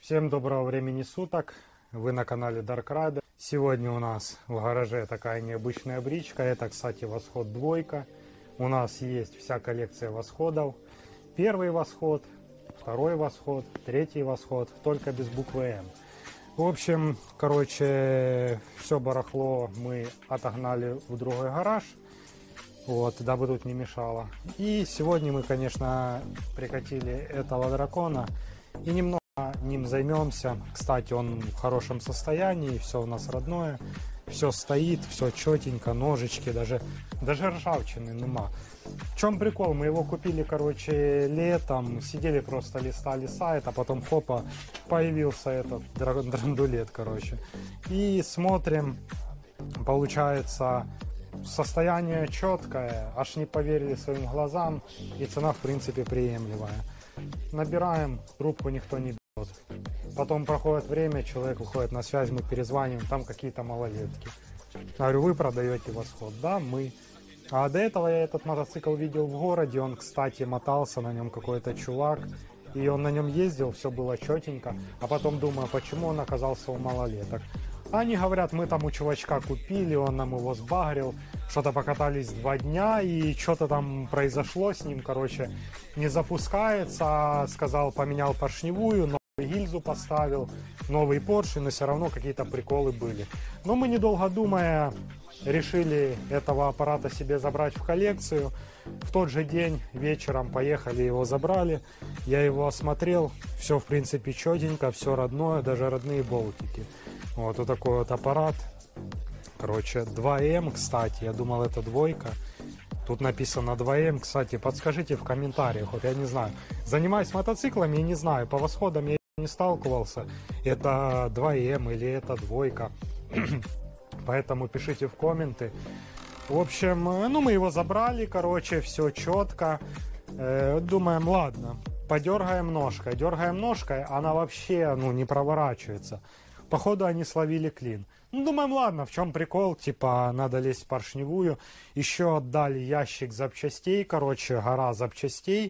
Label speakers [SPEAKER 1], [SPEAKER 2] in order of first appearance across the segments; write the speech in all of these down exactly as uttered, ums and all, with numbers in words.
[SPEAKER 1] Всем доброго времени суток, вы на канале Dark Rider. Сегодня у нас в гараже такая необычная бричка, это, кстати, Восход двойка. У нас есть вся коллекция восходов. Первый восход, второй восход, третий восход, только без буквы М. В общем, короче, все барахло мы отогнали в другой гараж, вот, дабы тут не мешало. И сегодня мы, конечно, прикатили этого дракона и немного ним займемся. Кстати, он в хорошем состоянии, все у нас родное, все стоит, все четенько, ножички, даже, даже ржавчины нема. В чем прикол? Мы его купили, короче, летом, сидели просто листали сайт, а потом хопа, появился этот драндулет, короче. И смотрим, получается, состояние четкое, аж не поверили своим глазам, и цена, в принципе, приемлемая. Набираем, трубку никто не берет. Потом проходит время, человек выходит на связь, мы перезваниваем, там какие-то малолетки. Говорю, вы продаете Восход? Да, мы. А до этого я этот мотоцикл видел в городе, он, кстати, мотался, на нем какой-то чувак, и он на нем ездил, все было четенько, а потом думаю, почему он оказался у малолеток. Они говорят, мы там у чувачка купили, он нам его сбагрил, что-то покатались два дня, и что-то там произошло с ним, короче, не запускается, сказал, поменял поршневую, новую гильзу поставил, новый поршень, но все равно какие-то приколы были. Но мы, недолго думая, решили этого аппарата себе забрать в коллекцию. В тот же день вечером поехали, его забрали, я его осмотрел, все в принципе четенько, все родное, даже родные болтики. Вот, вот такой вот аппарат. Короче, два эм, кстати, я думал, это двойка. Тут написано два эм, кстати, подскажите в комментариях, вот я не знаю. Занимаюсь мотоциклами, я не знаю, по восходам я не сталкивался, это два эм или это двойка. Поэтому пишите в комменты. В общем, ну мы его забрали, короче, все четко. Э, думаем, ладно, подергаем ножкой. Дергаем ножкой, она вообще, ну, не проворачивается. Походу они словили клин. Ну, думаем, ладно, в чем прикол, типа, надо лезть в поршневую. Еще отдали ящик запчастей, короче, гора запчастей.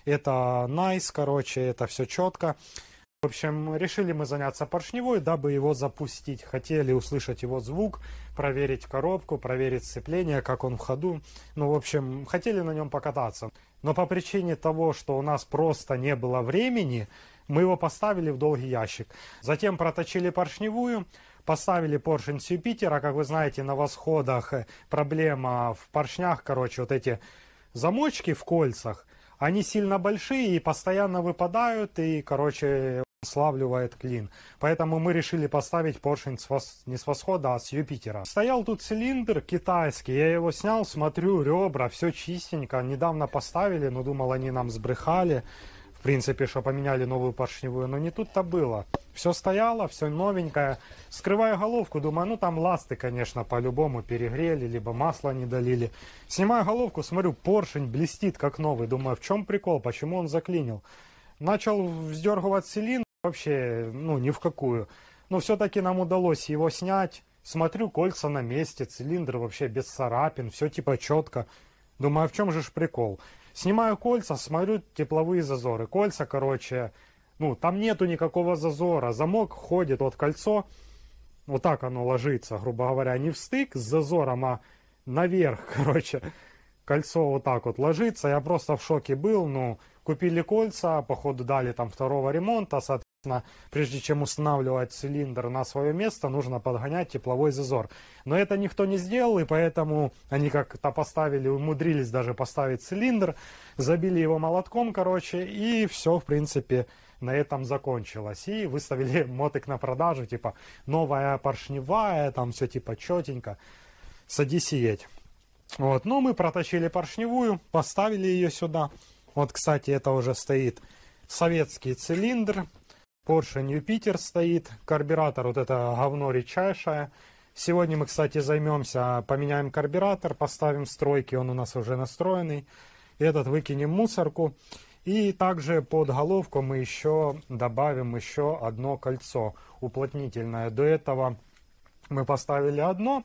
[SPEAKER 1] Это найс, короче, это все четко. В общем, решили мы заняться поршневой, дабы его запустить. Хотели услышать его звук, проверить коробку, проверить сцепление, как он в ходу. Ну, в общем, хотели на нем покататься. Но по причине того, что у нас просто не было времени, мы его поставили в долгий ящик. Затем проточили поршневую, поставили поршень с Юпитера. Как вы знаете, на восходах проблема в поршнях, короче, вот эти замочки в кольцах, они сильно большие и постоянно выпадают, и, короче, славливает клин. Поэтому мы решили поставить поршень с вос... не с Восхода, а с Юпитера. Стоял тут цилиндр китайский, я его снял, смотрю, ребра, все чистенько. Недавно поставили, но думал, они нам сбрехали. В принципе, что поменяли новую поршневую, но не тут-то было. Все стояло, все новенькое. Скрываю головку, думаю, ну там ласты, конечно, по-любому перегрели, либо масло не долили. Снимаю головку, смотрю, поршень блестит как новый. Думаю, в чем прикол, почему он заклинил? Начал вздергивать цилиндр, вообще, ну, ни в какую. Но все-таки нам удалось его снять. Смотрю, кольца на месте, цилиндр вообще без царапин, все типа четко. Думаю, а в чем же ж прикол? Снимаю кольца, смотрю, тепловые зазоры. Кольца, короче, ну, там нету никакого зазора. Замок ходит, вот кольцо, вот так оно ложится, грубо говоря, не в стык с зазором, а наверх, короче. Кольцо вот так вот ложится. Я просто в шоке был, ну, купили кольца, походу дали там второго ремонта, соответственно, прежде чем устанавливать цилиндр на свое место, нужно подгонять тепловой зазор. Но это никто не сделал, и поэтому они как-то поставили, умудрились даже поставить цилиндр, забили его молотком, короче, и все, в принципе, на этом закончилось. И выставили мотик на продажу, типа, новая поршневая, там все типа четенько, садись и едь. Вот, ну, мы проточили поршневую, поставили ее сюда. Вот, кстати, это уже стоит советский цилиндр. Поршень Юпитер стоит. Карбюратор, вот это говно редчайшее. Сегодня мы, кстати, займемся, поменяем карбюратор, поставим стройки, он у нас уже настроенный. Этот выкинем в мусорку. И также под головку мы еще добавим еще одно кольцо уплотнительное. До этого мы поставили одно.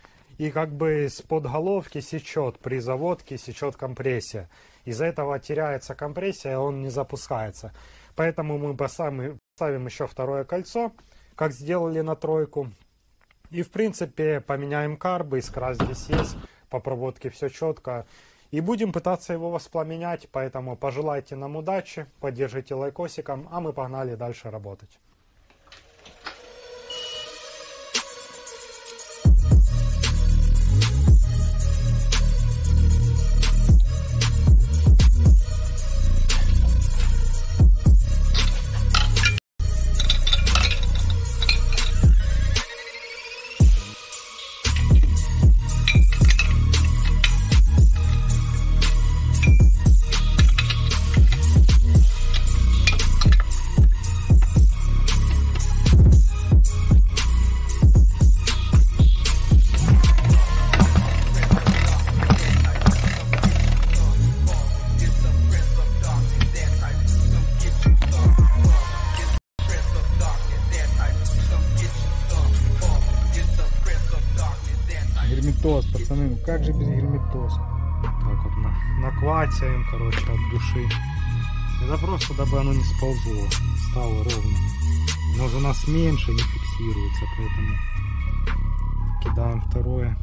[SPEAKER 1] И как бы с подголовки сечет, при заводке сечет компрессия. Из-за этого теряется компрессия, он не запускается. Поэтому мы поставим, поставим еще второе кольцо, как сделали на тройку. И в принципе поменяем карбы, искра здесь есть, по проводке все четко. И будем пытаться его воспламенять, поэтому пожелайте нам удачи, поддержите лайкосиком, а мы погнали дальше работать.
[SPEAKER 2] Герметоз, пацаны, ну как же без герметоза?
[SPEAKER 1] Так вот на, накватяем, короче, от души. Это просто, дабы оно не сползло, стало ровно. Оно же у нас меньше, не фиксируется, поэтому кидаем второе.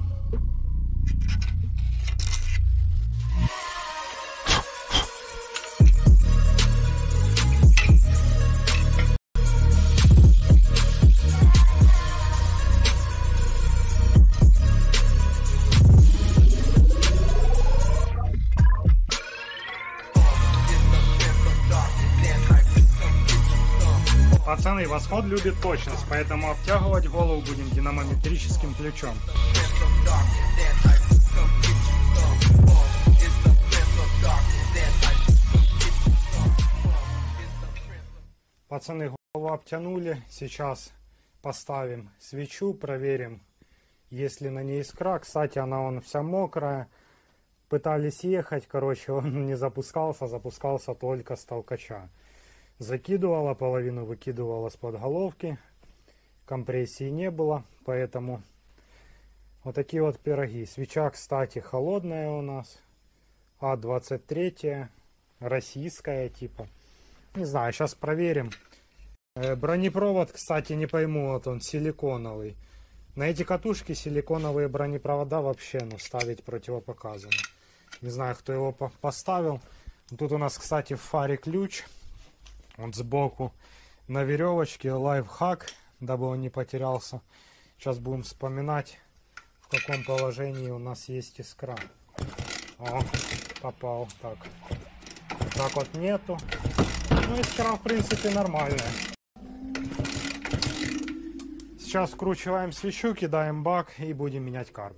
[SPEAKER 1] Пацаны, восход любит точность, поэтому обтягивать голову будем динамометрическим ключом. Пацаны, голову обтянули. Сейчас поставим свечу, проверим, есть ли на ней искра. Кстати, она вон вся мокрая. Пытались ехать, короче, он не запускался, запускался только с толкача. Закидывала, половину выкидывала с подголовки. Компрессии не было, поэтому вот такие вот пироги. Свеча, кстати, холодная у нас. А двадцать три, российская типа. Не знаю, сейчас проверим. Э, бронепровод, кстати, не пойму, вот он силиконовый. На эти катушки силиконовые бронепровода вообще, ну, ставить противопоказано. Не знаю, кто его по поставил. Тут у нас, кстати, в фаре ключ. Вот сбоку на веревочке, лайфхак, дабы он не потерялся. Сейчас будем вспоминать, в каком положении у нас есть искра. О, попал. Так, так вот нету. Ну, искра, в принципе, нормальная. Сейчас вкручиваем свечу, кидаем бак и будем менять карб.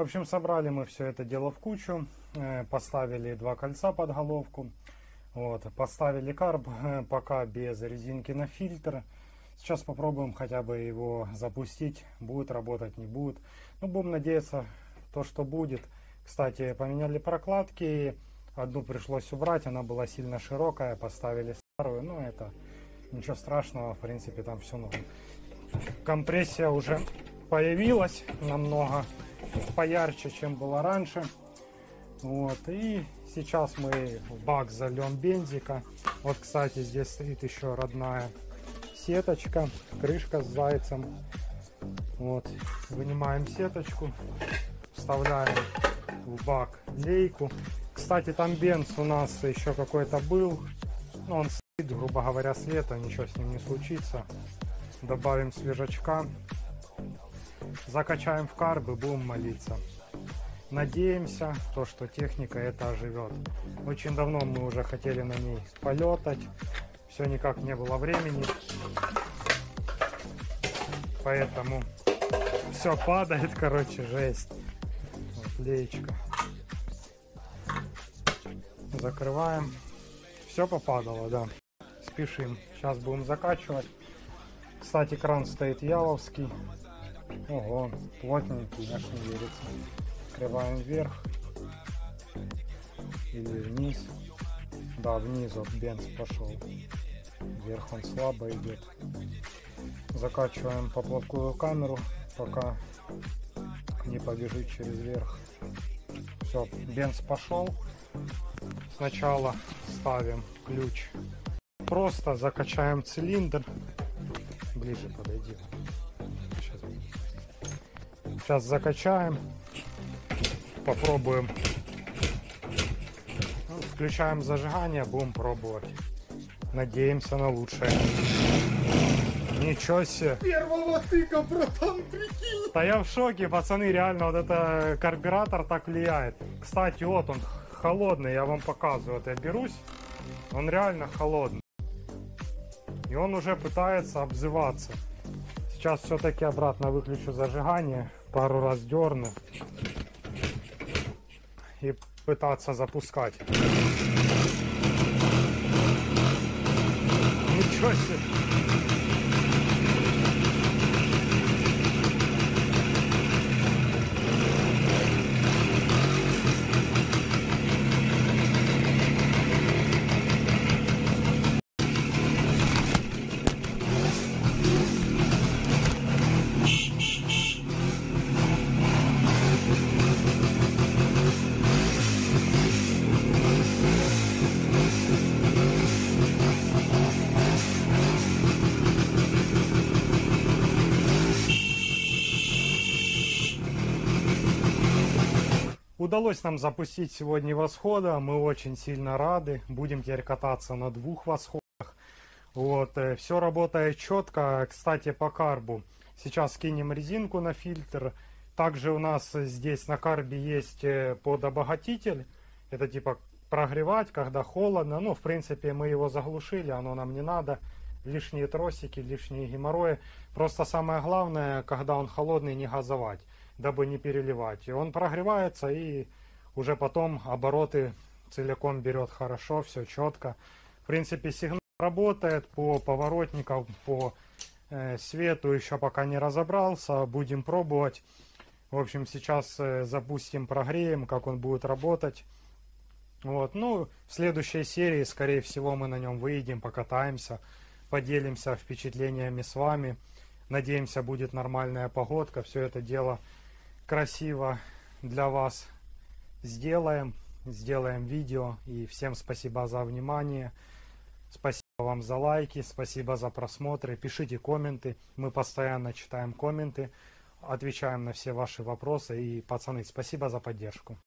[SPEAKER 1] общем, собрали мы все это дело в кучу, э, поставили два кольца под головку, вот, поставили карб э, пока без резинки на фильтр. Сейчас попробуем хотя бы его запустить, будет работать, не будет. Ну, будем надеяться, то, что будет. Кстати, поменяли прокладки, одну пришлось убрать, она была сильно широкая, поставили старую, ну, это ничего страшного, в принципе, там все норм. Компрессия уже появилась намного поярче, чем было раньше. Вот, и сейчас мы в бак зальем бензика. Вот, кстати, здесь стоит еще родная сеточка, крышка с зайцем. Вот, вынимаем сеточку, вставляем в бак лейку. Кстати, там бенз у нас еще какой-то был, но он стоит, грубо говоря, с лета, ничего с ним не случится. Добавим свежачка, закачаем в карб и будем молиться. Надеемся, то, что техника это оживет. Очень давно мы уже хотели на ней полетать, все никак не было времени, поэтому все падает, короче, жесть. Вот, леечка. Закрываем. Все попадало, да. Спешим. Сейчас будем закачивать. Кстати, кран стоит яловский. Ого, плотненький, аж не верится. Открываем вверх или вниз. Да, вниз вот бенз пошел. Вверх он слабо идет. Закачиваем поплавковую камеру, пока не побежит через верх. Все, бенз пошел. Сначала ставим ключ. Просто закачаем цилиндр. Ближе подойди. Сейчас, Сейчас закачаем. Попробуем. Ну, включаем зажигание, будем пробовать. Надеемся на лучшее. Ничего себе.
[SPEAKER 2] Первого тыка, братан, прикинь.
[SPEAKER 1] Да я в шоке, пацаны, реально, вот это карбюратор так влияет. Кстати, вот он холодный, я вам показываю. Вот я берусь, он реально холодный. И он уже пытается обзываться. Сейчас все-таки обратно выключу зажигание, пару раз дерну и пытаться запускать. Ничего себе. Удалось нам запустить сегодня восхода, мы очень сильно рады, будем теперь кататься на двух восходах. Вот, все работает четко. Кстати, по карбу сейчас кинем резинку на фильтр. Также у нас здесь на карбе есть подобогатитель, это типа прогревать, когда холодно. Ну, в принципе, мы его заглушили, оно нам не надо. Лишние тросики, лишние геморрои. Просто самое главное, когда он холодный, не газовать, дабы не переливать. И он прогревается, и уже потом обороты целиком берет хорошо, все четко. В принципе, сигнал работает по поворотникам, по э, свету еще пока не разобрался. Будем пробовать. В общем, сейчас э, запустим, прогреем, как он будет работать. Вот. Ну, в следующей серии, скорее всего, мы на нем выйдем, покатаемся, поделимся впечатлениями с вами. Надеемся, будет нормальная погодка. Все это дело красиво для вас сделаем. Сделаем видео. И всем спасибо за внимание. Спасибо вам за лайки. Спасибо за просмотры. Пишите комменты. Мы постоянно читаем комменты. Отвечаем на все ваши вопросы. И, пацаны, спасибо за поддержку.